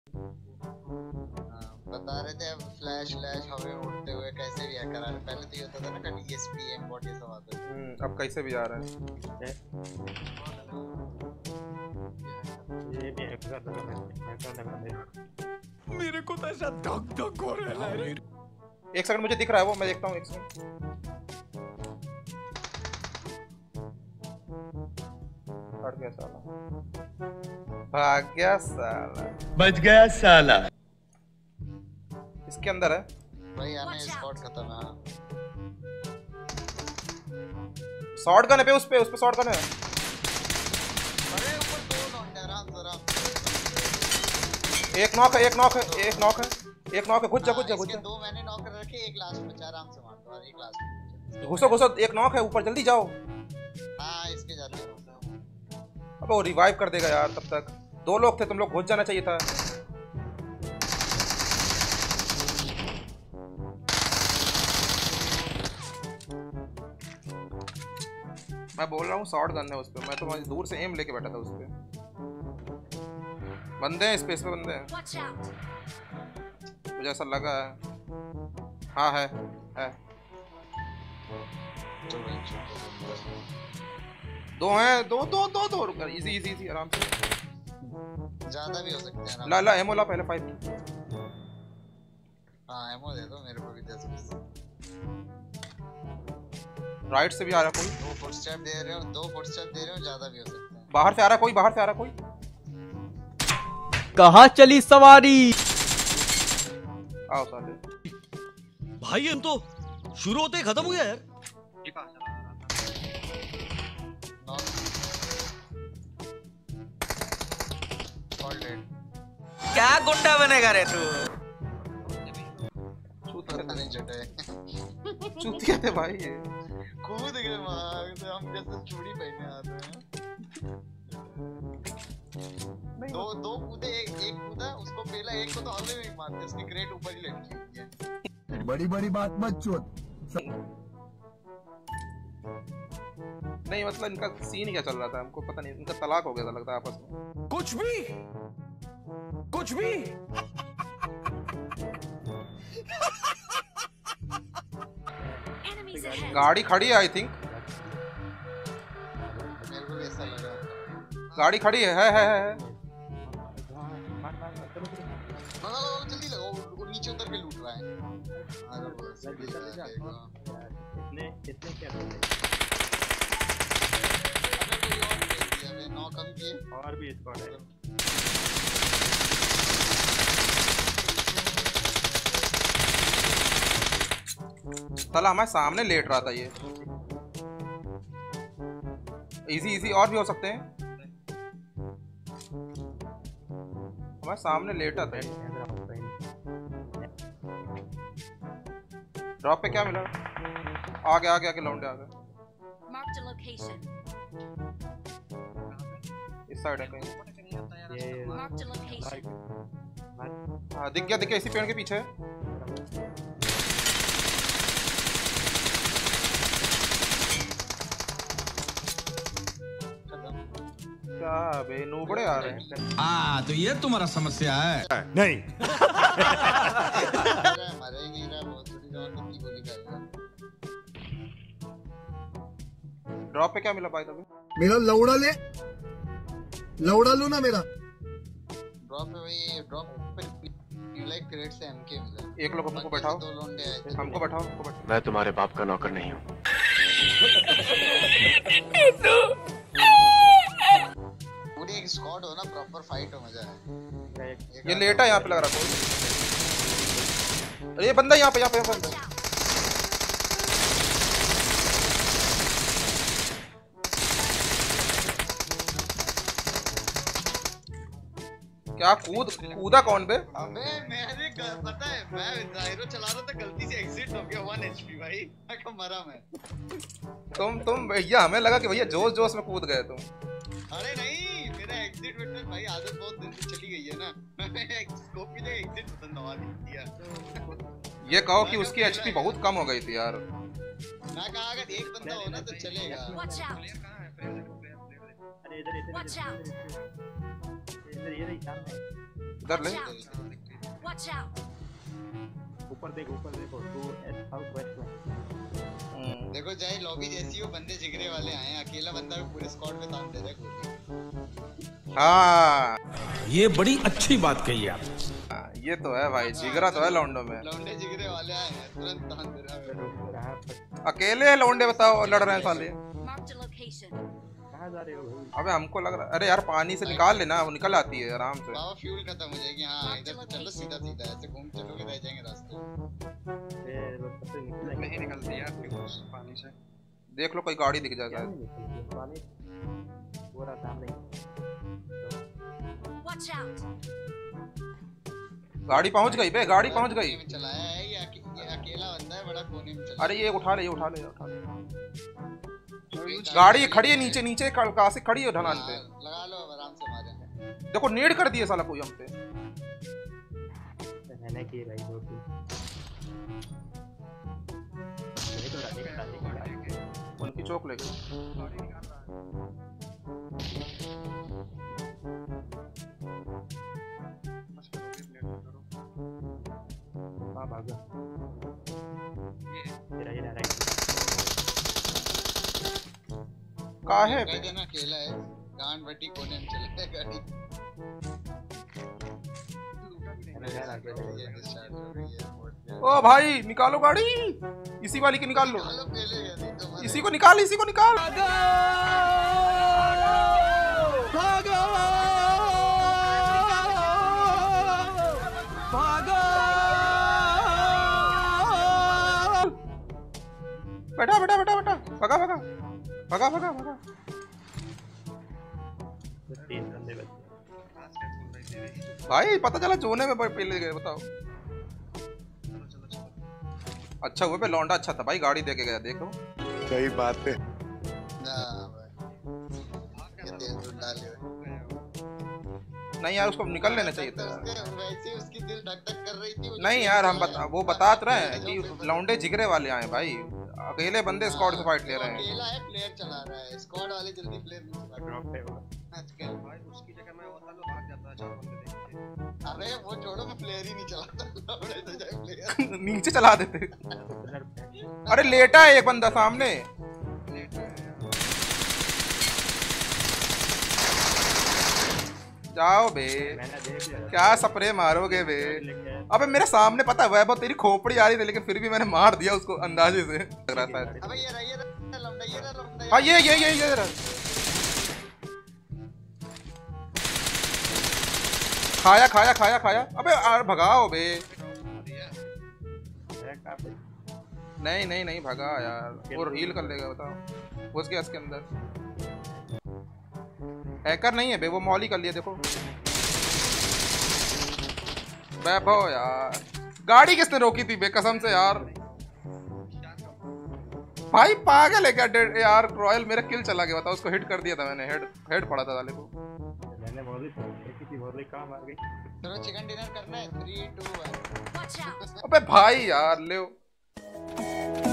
बता रहे थे अब फ्लैश फ्लैश हवा में उड़ते हुए कैसे भी करा रहे। पहले तो ये होता था ना कि ESPN बॉट ये सब आता था। अब कैसे भी आ रहा है। ये भी हैकर लगा मेरे को तो ऐसा धक धक हो रहा है। एक सेकंड मुझे दिख रहा है वो, मैं देखता हूँ एक सेकंड। हट गया साला, भाग गया साला, बच गया साला। इसके अंदर है भाई आने स्क्वाड खत्म है। शॉट गन है पे, उस पे शॉट गन है। अरे ऊपर दो लौंडे आराम जरा। एक नॉक है, एक नॉक है, एक नॉक है, एक नॉक है। घुस जा घुस जा घुस जा। दो मैंने नॉक कर रखे, एक लास्ट में आराम से मार दो। और एक लास्ट में घुसो घुसो, एक नॉक है ऊपर, जल्दी जाओ। हां इसके जाते हैं। अब वो रिवाइव कर देगा यार। तब तक दो लोग थे, तुम लोग घुस जाना चाहिए था। मैं बोल रहा हूँ शॉट गन है उस पे, मैं तो दूर से एम लेके बैठा था उस पे। बंदे हैं स्पेस पे, बंदे हैं मुझे ऐसा लगा है। हाँ है दो हैं, दो रुक, इजी आराम से। ज्यादा भी हो सकते हैं। ला एमो ला पहले 5। हाँ एमो दे दो मेरे को भी, दे सकते। राइट से भी आ रहा कोई। दो फुटस्टेप दे रहे हो, ज्यादा भी हो सकते हैं। बाहर से आ रहा कोई। कहाँ चली सवारी। आओ साले भाई हम तो शुरू होते ही खत्म हो गया यार। क्या गुंडा बनेगा रे तू। चूतिया थे भाई ये। कूद गए मार, हम जैसे चूड़ी पहने आते हैं। दो कूदे, एक कूदा उसको पहला, एक को तो हल्ले में मारते, उसकी ग्रेट ऊपर ही लटकी हुई है। बड़ी बात मत चोद। नहीं मतलब इनका सीन क्या चल रहा था हमको पता नहीं। इनका तलाक हो गया था लगता है आपस में। कुछ भी गाड़ी खड़ी है आई थिंक। मेरे को भी ऐसा लगा। गाड़ी खड़ी है। जल्दी लगाओ, वो नीचे उतर के लूट रहा है। कितने क्या नौ कम किए और भी स्क्वाड है। साला हमारे सामने लेट रहा था ये। इजी और भी हो सकते हैं। हमारे सामने लेटा था। ड्रॉप पे क्या मिला? आगे लौंडे आ गए। इस साइड है कहीं। हाँ दिख गया इसी पेड़ के पीछे। क्या बे नूबड़े आ रहे हैं। हाँ तो ये तुम्हारा समस्या है। नहीं ड्रॉप पे क्या मिला भाई? तभी मेरा लौड़ा लो ना मेरा। ड्रॉप पे भाई, ड्रॉप पे लाइक क्रेट से एमके मिला। एक लोग हमको बैठाओ, दो लोंडे आए थे। हमको बैठाओ। मैं तुम्हारे बाप का नौकर नहीं हूँ। पूरी एक स्क्वाड हो ना, प्रॉपर फाइट हो, मजा है। ये लेटा यहाँ पे लग रहा कोई। अरे ये बंदा यहाँ पे बंदा। क्या कूदा कौन बे? अबे मैंने पता है, मैं जायरो चला रहा था, गलती से एग्जिट हो गया। 1 HP भाई, मैं मरा मैं। तुम भैया, हमें लगा कि भैया जोश में कूद गए तुम। अरे नहीं, मेरा एग्जिट विटनेस भाई आदत बहुत दिन से चली गई है ना। मैंने स्कोप की जगह एग्जिट बटन दबा दिया। ये कहो कि उसकी HP बहुत कम हो गई थी यार। मैं कहा अगर एक बंदा हो ना तो चलेगा। अरे इधर इधर ये रही सामने। इधर ले। Watch out! ऊपर देखो तू साउथ वेस्ट में। देखो चाहे लॉबी जैसी हो, बंदे जिगरे वाले आए हैं। अकेला बंदा भी पूरे स्क्वाड में तान दे रहा है गोली। हाँ ये बड़ी अच्छी बात कही आप। ये तो है भाई, जिगरा तो है लौंडों में। लौंडे जिगरे वाले आए हैं, तुरंत तान दे रहा है। कहाँ पर अकेले लौंडे बताओ लड़ रहे हैं साले। Marked a location. कहाँ जा रहे हो भाई? अबे हमको लग रहा, अरे यार पानी से निकाल लेना, वो निकल आती है आराम से। बाबा फ्यूल खत्म हो जाएगी। हाँ इधर से चलो सीधा सीधा, ऐसे घूम चलोगे रह जाएंगे रास्ते। ये लोग सबसे निकलेंगे। नहीं निकलती यार फ्यूल पानी से। देख लो कोई गाड़ी दिख जाए शायद। पानी पूरा सामने। Watch out! गाड़ी पहुंच गई बे, गाड़ी पहुंच गई। कोने में चलाया है ये अकेला बंदा है, बड़ा कोने में चला। अरे ये उठा ले, ये उठा ले, उठा ले। गाड़ी खड़ी है नीचे नीचे, कहाँ से खड़ी है ढलान पे। लगा लो अब आराम से मारेंगे। देखो नेड कर दिए साला कोई हम पे। मैंने की भाई दो तीन। उनकी चौक ले गए। हाँ भागा। ये राइट। कहाँ है कह देना अकेला है, गांड बटी कोने में चला है गाड़ी। ओ भाई निकालो गाड़ी, इसी वाली की निकाल लो। चलो पहले गया नहीं तो इसी को निकाल, इसी को निकाल। बैठा बैठा बैठा बैठा, भगा भगा भगा भगा भगा। तीन बंदे बचे। भाई पता चला जोने में पहले गए, बताओ। अच्छा हुआ पे लौंडा अच्छा था भाई, गाड़ी दे के गया। देखो सही बात है। नहीं यार उसको निकल लेना चाहिए था। वैसे उसकी दिल धक धक कर रही थी। नहीं यार हम वो बता रहे हैं कि लौंडे जिगरे वाले आए भाई, अकेले बंदे स्क्वाड से फाइट ले रहे हैं। अकेला है, प्लेयर चला रहा है। स्क्वाड वाले जल्दी प्लेयर नहीं चला ड्रॉप पे होगा। आजकल। भाई उसकी जगह मैं होता तो भाग जाता, 4 बंदे देख के। अरे वो छोड़ो, मैं प्लेयर ही नहीं चलाता। बड़े तो जाए प्लेयर। नीचे चला देते। अरे लेटा है एक बंदा सामने। जाओ बे, मैंने देख लिया। क्या स्प्रे मारोगे बे। अबे मेरे सामने पता है वैभव तेरी खोपड़ी आ रही थी, लेकिन फिर भी मैंने मार दिया उसको अंदाजे से। लग रहा था। अबे ये रहा लौंडा, ये रहा लौंडा। हाँ ये रहा। खाया खाया खाया खाया। अबे यार भगाओ बे। नहीं नहीं नहीं भगा यार, वो हील कर लेगा बताओ। घुस गया इसके अंदर। हैकर नहीं है बे, वो मॉली कर लिया। देखो वैभव यार, गाड़ी किसने रोकी थी बे कसम से यार। भाई पागल है क्या यार। रॉयल मेरा किल चला गया, बताओ। उसको हिट कर दिया था मैंने, हेड पड़ा था साले को। मैंने बोली कहाँ मार गई। चलो चिकन डिनर करना है। 3 2 1। Watch out! अबे भाई यार ले